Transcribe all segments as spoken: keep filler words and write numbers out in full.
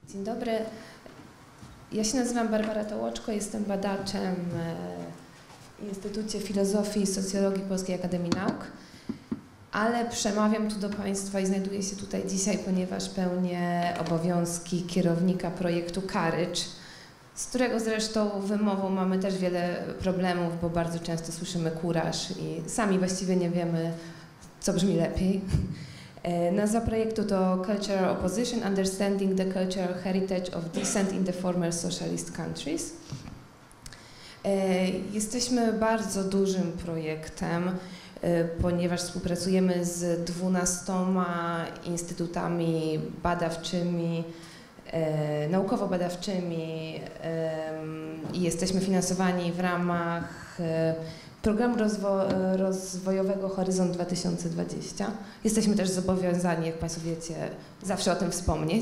Dzień dobry. Ja się nazywam Barbara Tołoczko, jestem badaczem w Instytucie Filozofii i Socjologii Polskiej Akademii Nauk, ale przemawiam tu do Państwa i znajduję się tutaj dzisiaj, ponieważ pełnię obowiązki kierownika projektu Courage, z którego zresztą wymową mamy też wiele problemów, bo bardzo często słyszymy kuraż i sami właściwie nie wiemy, co brzmi lepiej. Nazwa projektu to Cultural Opposition, Understanding the Cultural Heritage of Dissent in the Former Socialist Countries. Jesteśmy bardzo dużym projektem, ponieważ współpracujemy z dwunastoma instytutami badawczymi, naukowo-badawczymi i jesteśmy finansowani w ramach Programu rozwo rozwojowego Horyzont dwa tysiące dwadzieścia. Jesteśmy też zobowiązani, jak Państwo wiecie, zawsze o tym wspomnieć,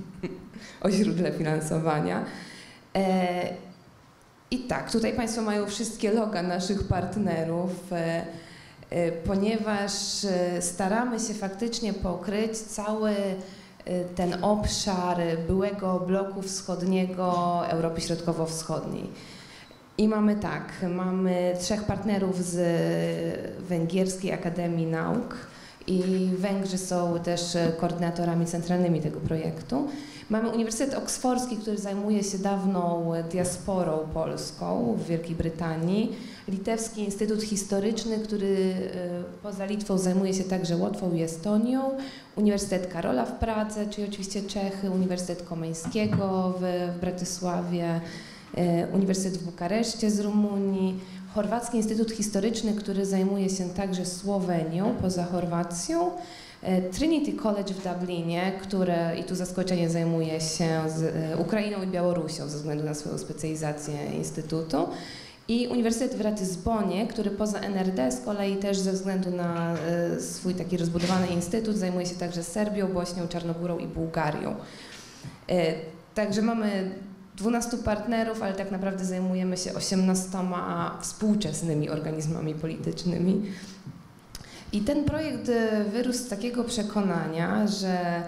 o źródle finansowania. E I tak, tutaj Państwo mają wszystkie loga naszych partnerów, e e ponieważ staramy się faktycznie pokryć cały ten obszar byłego bloku wschodniego Europy Środkowo-Wschodniej. I mamy tak, mamy trzech partnerów z Węgierskiej Akademii Nauk i Węgrzy są też koordynatorami centralnymi tego projektu. Mamy Uniwersytet Oksfordzki, który zajmuje się dawną diasporą polską w Wielkiej Brytanii. Litewski Instytut Historyczny, który poza Litwą zajmuje się także Łotwą i Estonią. Uniwersytet Karola w Pradze, czyli oczywiście Czechy, Uniwersytet Komeńskiego w, w Bratysławie, Uniwersytet w Bukareszcie z Rumunii, Chorwacki Instytut Historyczny, który zajmuje się także Słowenią poza Chorwacją, Trinity College w Dublinie, które, i tu zaskoczenie, zajmuje się z Ukrainą i Białorusią ze względu na swoją specjalizację instytutu, i Uniwersytet w Ratyzbonie, który poza N R D z kolei też ze względu na swój taki rozbudowany instytut zajmuje się także Serbią, Bośnią, Czarnogórą i Bułgarią. Także mamy dwunastu partnerów, ale tak naprawdę zajmujemy się osiemnastoma współczesnymi organizmami politycznymi. I ten projekt wyrósł z takiego przekonania, że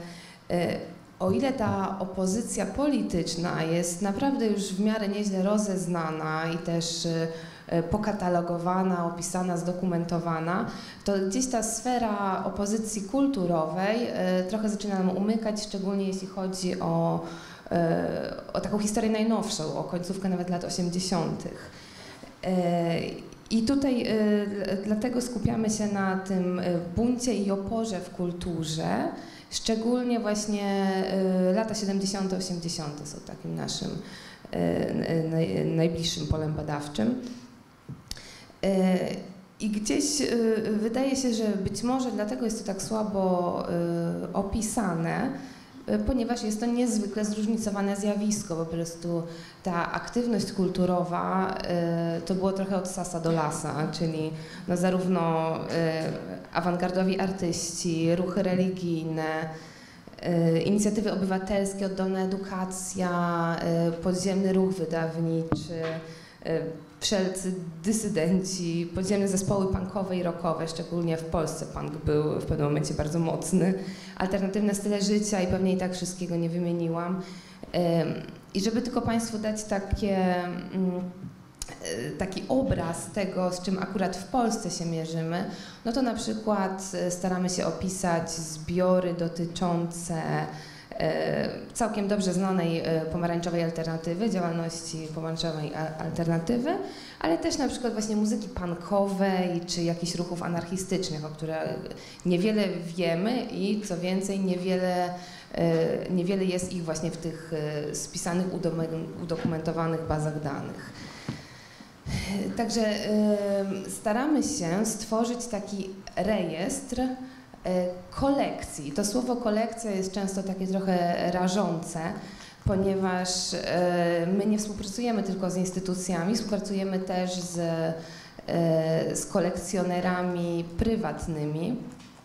o ile ta opozycja polityczna jest naprawdę już w miarę nieźle rozeznana i też pokatalogowana, opisana, zdokumentowana, to gdzieś ta sfera opozycji kulturowej trochę zaczyna nam umykać, szczególnie jeśli chodzi o o taką historię najnowszą, o końcówkę nawet lat osiemdziesiątych. I tutaj dlatego skupiamy się na tym buncie i oporze w kulturze, szczególnie właśnie lata siedemdziesiąte, osiemdziesiąte są takim naszym najbliższym polem badawczym. I gdzieś wydaje się, że być może dlatego jest to tak słabo opisane, ponieważ jest to niezwykle zróżnicowane zjawisko. Po prostu ta aktywność kulturowa y, to było trochę od sasa do lasa, czyli no zarówno y, awangardowi artyści, ruchy religijne, y, inicjatywy obywatelskie, oddolna edukacja, y, podziemny ruch wydawniczy, y, wszelcy dysydenci, podziemne zespoły punkowe i rockowe, szczególnie w Polsce punk był w pewnym momencie bardzo mocny, alternatywne style życia i pewnie i tak wszystkiego nie wymieniłam. I żeby tylko Państwu dać takie, taki obraz tego, z czym akurat w Polsce się mierzymy, no to na przykład staramy się opisać zbiory dotyczące całkiem dobrze znanej pomarańczowej alternatywy, działalności pomarańczowej alternatywy, ale też na przykład właśnie muzyki punkowej czy jakichś ruchów anarchistycznych, o które niewiele wiemy i co więcej niewiele, niewiele jest ich właśnie w tych spisanych, udokumentowanych bazach danych. Także staramy się stworzyć taki rejestr kolekcji. To słowo kolekcja jest często takie trochę rażące, ponieważ my nie współpracujemy tylko z instytucjami, współpracujemy też z, z kolekcjonerami prywatnymi,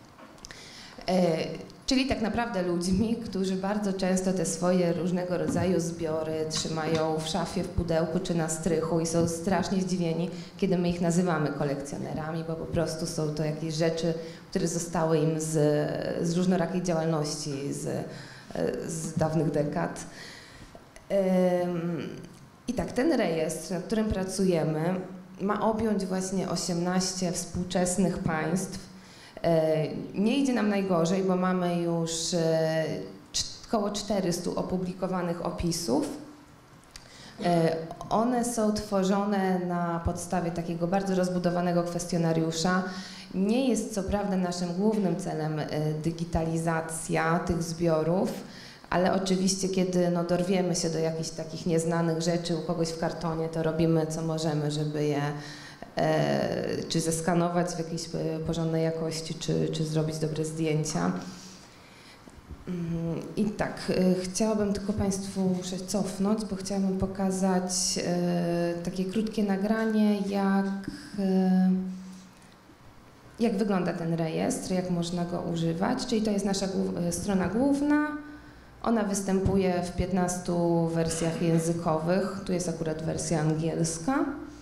czyli tak naprawdę ludźmi, którzy bardzo często te swoje różnego rodzaju zbiory trzymają w szafie, w pudełku czy na strychu i są strasznie zdziwieni, kiedy my ich nazywamy kolekcjonerami, bo po prostu są to jakieś rzeczy, które zostały im z, z różnorakiej działalności, z z dawnych dekad. I tak, ten rejestr, nad którym pracujemy, ma objąć właśnie osiemnaście współczesnych państw. Nie idzie nam najgorzej, bo mamy już około czterystu opublikowanych opisów. One są tworzone na podstawie takiego bardzo rozbudowanego kwestionariusza. Nie jest co prawda naszym głównym celem digitalizacja tych zbiorów, ale oczywiście kiedy no, dorwiemy się do jakichś takich nieznanych rzeczy u kogoś w kartonie, to robimy co możemy, żeby je e, czy zeskanować w jakiejś porządnej jakości, czy, czy zrobić dobre zdjęcia. I tak, chciałabym tylko Państwu, muszę cofnąć, bo chciałabym pokazać e, takie krótkie nagranie, jak, e, jak wygląda ten rejestr, jak można go używać. Czyli to jest nasza głów, strona główna. Ona występuje w piętnastu wersjach językowych. Tu jest akurat wersja angielska.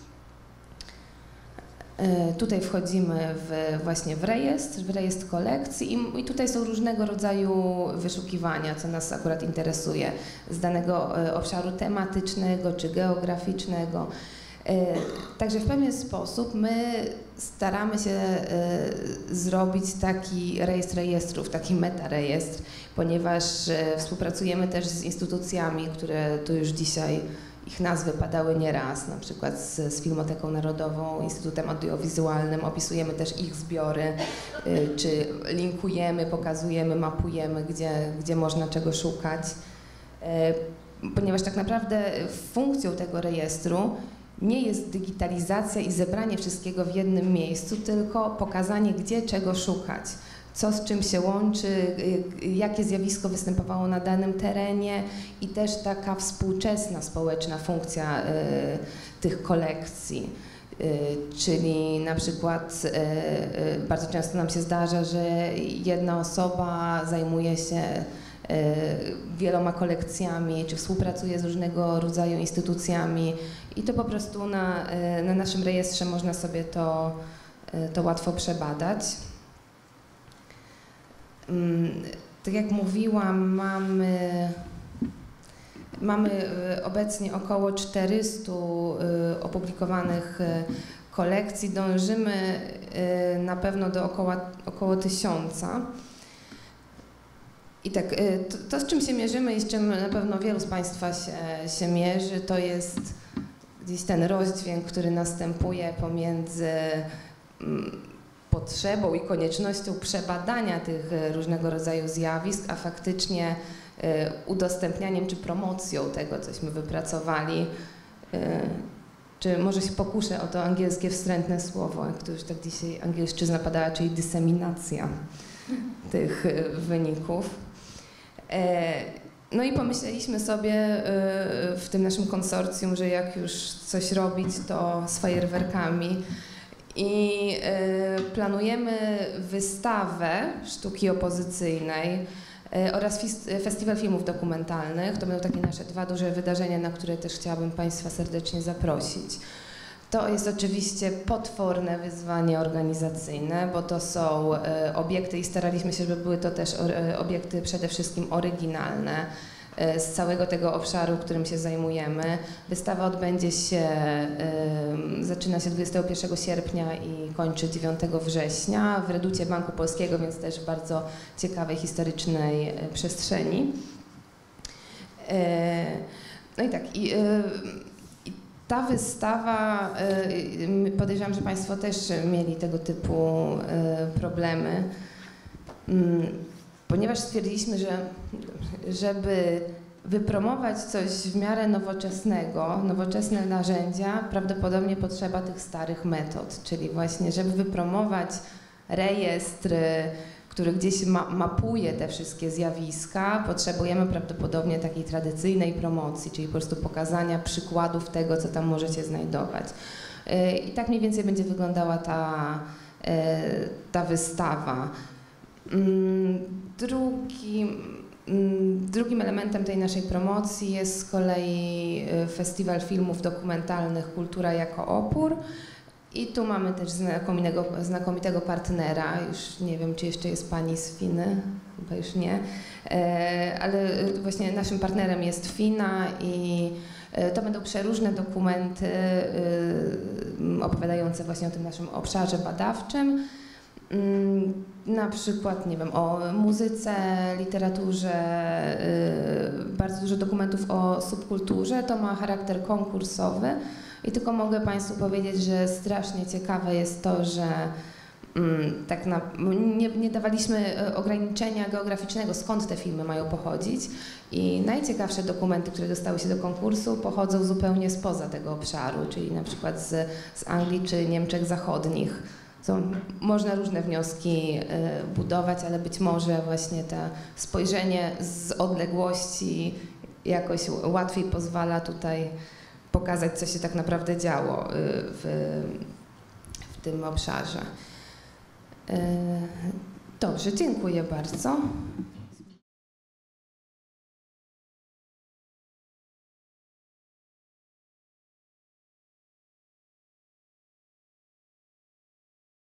Tutaj wchodzimy w, właśnie w rejestr, w rejestr kolekcji i, i tutaj są różnego rodzaju wyszukiwania, co nas akurat interesuje, z danego obszaru tematycznego czy geograficznego. Także w pewien sposób my staramy się zrobić taki rejestr rejestrów, taki metarejestr, ponieważ współpracujemy też z instytucjami, które tu już dzisiaj ich nazwy padały nieraz, na przykład z, z Filmoteką Narodową, Instytutem Audiowizualnym, opisujemy też ich zbiory, y, czy linkujemy, pokazujemy, mapujemy, gdzie, gdzie można czego szukać, y, ponieważ tak naprawdę funkcją tego rejestru nie jest digitalizacja i zebranie wszystkiego w jednym miejscu, tylko pokazanie, gdzie czego szukać, co z czym się łączy, jakie zjawisko występowało na danym terenie i też taka współczesna społeczna funkcja y, tych kolekcji. Y, czyli na przykład y, y, bardzo często nam się zdarza, że jedna osoba zajmuje się y, wieloma kolekcjami, czy współpracuje z różnego rodzaju instytucjami i to po prostu na, y, na naszym rejestrze można sobie to, y, to łatwo przebadać. Tak jak mówiłam, mamy, mamy obecnie około czterystu opublikowanych kolekcji. Dążymy na pewno do około, około tysiąca. I tak, to, to z czym się mierzymy i z czym na pewno wielu z Państwa się, się mierzy, to jest gdzieś ten rozdźwięk, który następuje pomiędzy potrzebą i koniecznością przebadania tych różnego rodzaju zjawisk, a faktycznie y, udostępnianiem czy promocją tego, cośmy wypracowali. Y, czy może się pokuszę o to angielskie wstrętne słowo, jak to już tak dzisiaj angielszczyzna padała, czyli dyseminacja tych y, wyników. Y, no i pomyśleliśmy sobie y, w tym naszym konsorcjum, że jak już coś robić, to z fajerwerkami. I y, planujemy wystawę sztuki opozycyjnej y, oraz festiwal filmów dokumentalnych. To będą takie nasze dwa duże wydarzenia, na które też chciałabym Państwa serdecznie zaprosić. To jest oczywiście potworne wyzwanie organizacyjne, bo to są y, obiekty i staraliśmy się, żeby były to też y, obiekty przede wszystkim oryginalne z całego tego obszaru, którym się zajmujemy. Wystawa odbędzie się, y, zaczyna się dwudziestego pierwszego sierpnia i kończy dziewiątego września w Reducie Banku Polskiego, więc też w bardzo ciekawej, historycznej przestrzeni. Y, no i tak, i, y, i ta wystawa, y, podejrzewam, że Państwo też mieli tego typu y, problemy. Y, Ponieważ stwierdziliśmy, że żeby wypromować coś w miarę nowoczesnego, nowoczesne narzędzia, prawdopodobnie potrzeba tych starych metod, czyli właśnie, żeby wypromować rejestr, który gdzieś ma mapuje te wszystkie zjawiska, potrzebujemy prawdopodobnie takiej tradycyjnej promocji, czyli po prostu pokazania przykładów tego, co tam możecie znajdować. I tak mniej więcej będzie wyglądała ta, ta wystawa. Drugim, drugim elementem tej naszej promocji jest z kolei Festiwal Filmów Dokumentalnych Kultura jako Opór I tu mamy też znakomitego, znakomitego partnera, już nie wiem, czy jeszcze jest pani z Finy, chyba już nie, ale właśnie naszym partnerem jest Fina i to będą przeróżne dokumenty opowiadające właśnie o tym naszym obszarze badawczym. Na przykład, nie wiem, o muzyce, literaturze, bardzo dużo dokumentów o subkulturze. To ma charakter konkursowy i tylko mogę Państwu powiedzieć, że strasznie ciekawe jest to, że tak na, nie, nie dawaliśmy ograniczenia geograficznego, skąd te filmy mają pochodzić i najciekawsze dokumenty, które dostały się do konkursu, pochodzą zupełnie spoza tego obszaru, czyli na przykład z, z Anglii czy Niemczech Zachodnich. Są, można różne wnioski y, budować, ale być może właśnie to spojrzenie z odległości jakoś łatwiej pozwala tutaj pokazać, co się tak naprawdę działo y, w, w tym obszarze. Y, dobrze, dziękuję bardzo.